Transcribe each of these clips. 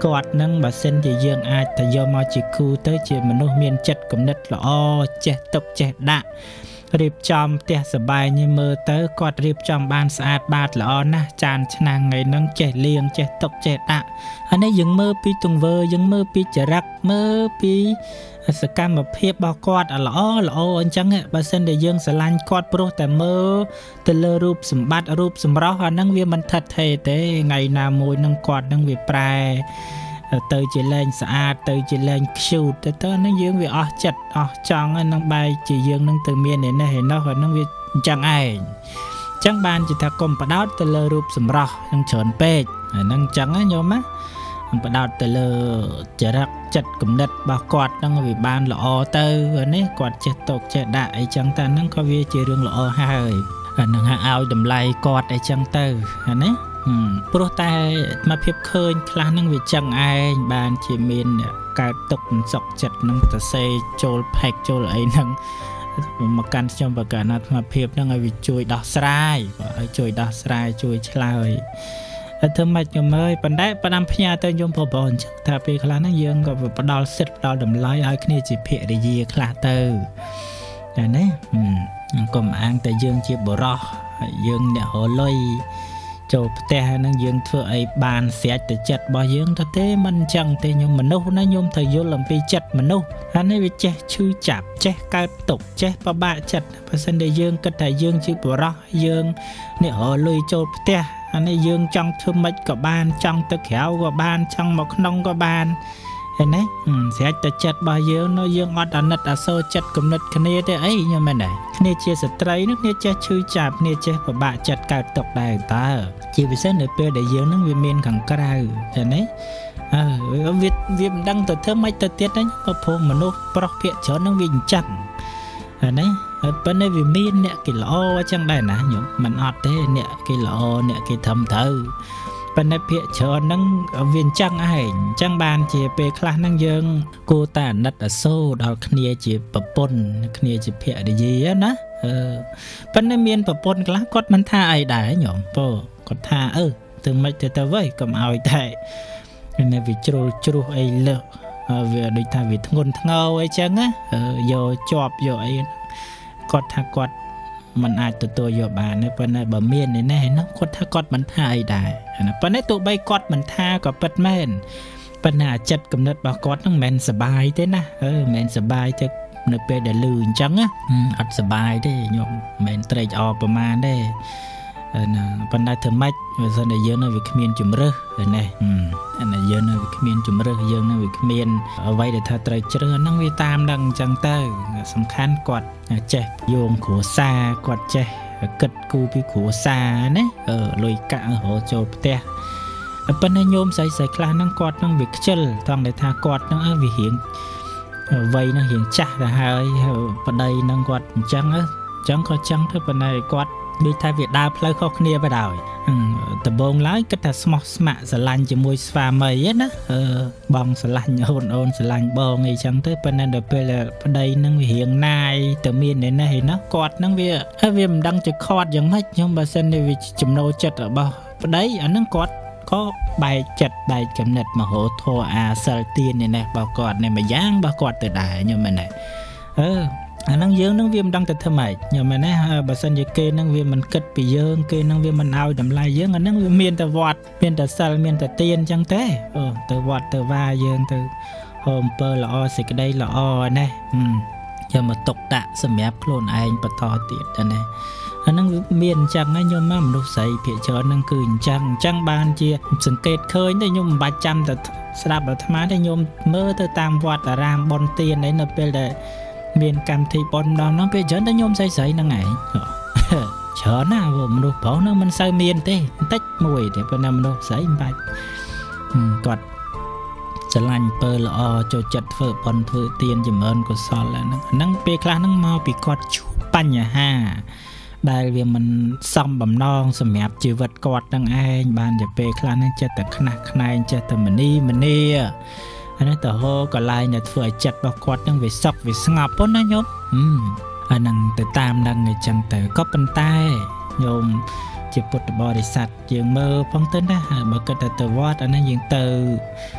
គាត់នឹងបើសិនជាយើងអាចទៅយកមកជាគូទៅជាមនុស្សមានចិត្តគំនិតល្អចេះទុកចេះដាក់រៀបចំផ្ទះសបាយនេះមើលទៅគាត់រៀបចំបានស្អាតបាតល្អណាស់ចានឆ្នាំងថ្ងៃហ្នឹងចេះលាងចេះទុកចេះដាក់អានេះយើងមើលពីទង្វើយើងមើលពីចរិតមើលពីសកម្មភាពរបស់គាត់ល្អអញ្ចឹងបើសិនតែយើងស្រឡាញ់គាត់ព្រោះតែមើលទៅលើរូបសម្បត្តិរូបសម្រស់អាហ្នឹងវាមិនថិតថេរទេថ្ងៃណាមួយនឹងគាត់នឹងវាប្រែទៅជាលែងស្អាតទៅជាលែងខ្ជូតទៅហ្នឹងយើងវាអស់ចិត្តអស់ចង់ហ្នឹងបែរជាយើងនឹងទៅមានឯនេះឯនោះហ្នឹងវាអញ្ចឹងឯងអញ្ចឹងបានជាថាកុំបដោតទៅលើរូបសម្រស់នឹងច្រើនពេកហ្នឹងអញ្ចឹងណាញោមណាបដោតទៅលើចរិតចិត្តគំនិតរបស់គាត់ហ្នឹងវាបានល្អទៅនេះគាត់ចេះទុកចេះដាក់អីចឹងតែហ្នឹងក៏វាជារឿងល្អហើយអាហ្នឹងឲ្យតម្លៃគាត់អីចឹងទៅណាព្រោះតែមកភាពឃើញខ្លះហ្នឹងវាចឹងឯងបានជាមានកើតទុកមិនសុខចិត្តហ្នឹងទៅសេចូលផែកចូលអីហ្នឹងមកកាន់ខ្ញុំបកអាត្មាភាពហ្នឹងឲ្យវាជួយដោះស្រាយឲ្យជួយដោះស្រាយជួយឆ្លើយធ្វើម៉េចខ្ញុំអើយប៉ុន្តែផ្ដាំផ្ញើទៅយំប្រុសអញ្ចឹងថាពេលខ្លះហ្នឹងយើងក៏ផ្ដល់សិទ្ធផ្ដល់តម្លៃឲ្យគ្នាជាភរិយាខ្លះទៅតែណាកុំអាងតែយើងជាបុរសយើងអ្នករលុយចូលផ្ទះហ្នឹងយើងធ្វើអីបានស្រេចទៅចិត្តរបស់យើងទៅទេមិនអញ្ចឹងទេខ្ញុំមនុស្សណាខ្ញុំត្រូវយល់អំពីចិត្តមនុស្សអានេះវាចេះឈឺចាប់ចេះកើតទុកចេះពិបាកចិត្តបើសិនតែយើងគិតថាយើងជាបុរសយើងអ្នករលុយចូលផ្ទះអានេះយើងចង់ធ្វើម៉េចក៏បានចង់ទៅក្រៅក៏បានចង់មកក្នុងក៏បានឃើញទេស្រេចតែចិត្តរបស់យើងនោះយើងអត់អាណិតអាសូរចិត្តគំនិតគ្នាទេអីខ្ញុំមែនដែរគ្នាជាស្ត្រីនោះគ្នាចេះឈឺចាប់គ្នាចេះពិបាកចិត្តកើតទុកដែរតើជាពិសេសនៅពេលដែលយើងនឹងវាមានខាងក្រៅឃើញទេវាមិនដឹងទៅធ្វើម៉េចទៅទៀតហ្នឹងព្រោះមនុស្សប្រុសភាគច្រើននឹងវាអញ្ចឹងហើយណាហើយប៉ុន្តែវាមានអ្នកគេល្អអញ្ចឹងដែរណាញោមមិនអត់ទេអ្នកគេល្អអ្នកគេត្រឹមត្រូវប៉ុន្តែភាគច្រើនហ្នឹងវាអញ្ចឹងឯងអញ្ចឹងបានជាពេលខ្លះហ្នឹងយើងគួរតែអាណិតអាសូរដល់គ្នាជាប្រពន្ធគ្នាជាភរិយាណាប៉ុន្តែមានប្រពន្ធខ្លះគាត់មិនថាអីដែរញោមពោគាត់ថាទៅមិនទៅវិញកុំឲ្យតែនៅវាជ្រុលជ្រុះអីលើវាដូចថាវាធ្ងន់ធ្ងរអីចឹងណាយកជាប់យកអីគាត់ថាគាត់មិនអាចទទួលយកបានទេប៉ុន្តែបើមាននេះណាគាត់ថាគាត់មិនថាអីដែរណាប៉ុន្តែទោះបីគាត់មិនថាក៏ពិតមែនប៉ុន្តែចិត្តគំនិតរបស់គាត់ហ្នឹងមិនសบายទេណាមិនសบายទេនៅពេលដែលលឺអញ្ចឹងណាអត់សบายទេខ្ញុំមិនត្រេកអរប្រមាណទេណាប៉ុន្តែធ្វើម៉េចបើសិនតែយើងនៅវាគ្មានជំរើសណាអាយើងនៅវាគ្មានជំរើសយើងនៅវាគ្មានអ្វីដែលថាត្រូវជ្រើសហ្នឹងវាតាមដឹងអញ្ចឹងទៅសំខាន់គាត់ចេះយោងគ្រួសារគាត់ចេះគិតគូរពីគ្រួសារណាលុយកាក់រកចូលផ្ទះប៉ុន្តែញោមស្រីខ្លះហ្នឹងគាត់ហ្នឹងវាខ្ជិលថងដែលថាគាត់ហ្នឹងវារៀងវ័យហ្នឹងរៀងចាស់ទៅហើយប្តីហ្នឹងគាត់អញ្ចឹងក៏ចឹងទៅប៉ុន្តែគាត់ដូចថាវាដើរផ្លូវខុសគ្នាទៅដែរដំបូងឡើយគិតថាស្មោះស្ម័គ្រស្រឡាញ់ជាមួយស្វាមីណាបងស្រឡាញ់អូនស្រឡាញ់បងអីចឹងទៅប៉ុន្តែដល់ពេលប្តីនឹងវារៀងណាយទៅមាននេះគាត់នឹងវាមិនដឹងជាខាត់យ៉ាងម៉េចខ្ញុំបើសិនវាចំណូលចិត្តរបស់ប្តីអានឹងគាត់ក៏បែកចិត្តបែកចំណិតមហោធរអាសិលទាននេះរបស់គាត់នេះមួយយ៉ាងរបស់គាត់ទៅដែរខ្ញុំមែនទេអាហ្នឹងយើងនឹងវាមិនដឹងទៅធ្វើម៉េចខ្ញុំមែនទេបើសិនជាគេនឹងវាមិនគិតពីយើងគេនឹងវាមិនឲ្យតម្លៃយើងអាហ្នឹងវាមានតែវត្តមានតែសិលមានតែទានអញ្ចឹងទេទៅវត្តទៅវាយើងទៅហូមអំពើល្អសេចក្តីល្អណាយកមកទុកដាក់សម្រាប់ខ្លួនឯងបន្តទៀតណាអាហ្នឹងមានអញ្ចឹងហើយខ្ញុំមនុស្សស្រីភាគច្រើនហ្នឹងគឺអញ្ចឹងបានជាសង្កេតឃើញតែខ្ញុំមិនបាច់ចាំតែស្ដាប់អាត្មាទេខ្ញុំមើលទៅតាមវត្តអារាមបុណ្យទានអីនៅពេលដែលមានកម្មវិធីប៉ុនម្ដងហ្នឹងពេលច្រើនតែញោមស្រីហ្នឹងឯងច្រើនណាស់មនុស្សប្រុសហ្នឹងមិនសូវមានទេបន្តិចមួយទេប៉ុន្តែមនុស្សស្រីមិនបាច់គាត់ស្រឡាញ់ពើល្អចូលចិត្តធ្វើប៉ុនធ្វើទានចម្រើនកុសលហ្នឹងពេលខ្លះហ្នឹងមកពីគាត់ជួបបញ្ហាដែលវាមិនសមបំណងសម្រាប់ជីវិតគាត់ហ្នឹងឯងបានជាពេលខ្លះហ្នឹងចិត្តតែខ្នះខ្នែងចិត្តតែមនីអានេះទៅហោកន្លែងដែលធ្វើឲ្យចិត្តរបស់គាត់នឹងវាសុខវាស្ងប់ប៉ុណ្ណាញោមអាហ្នឹងទៅតាមនឹងអញ្ចឹងទៅក៏ប៉ុន្តែញោមជាពុទ្ធបរិស័ទយើងមើលផងទៅណាបើគិតទៅវត្តអាហ្នឹងយើងទៅ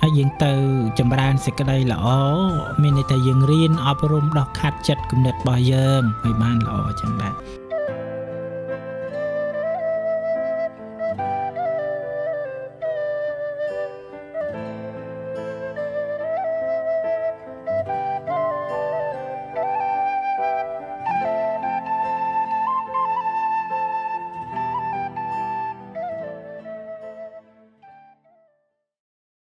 ហើយយើងទៅចម្រើនសេចក្តីល្អមានន័យថាយើងរៀនអប់រំដោះខាត់ចិត្តគំនិតរបស់យើងឲ្យបានល្អចឹងដែរ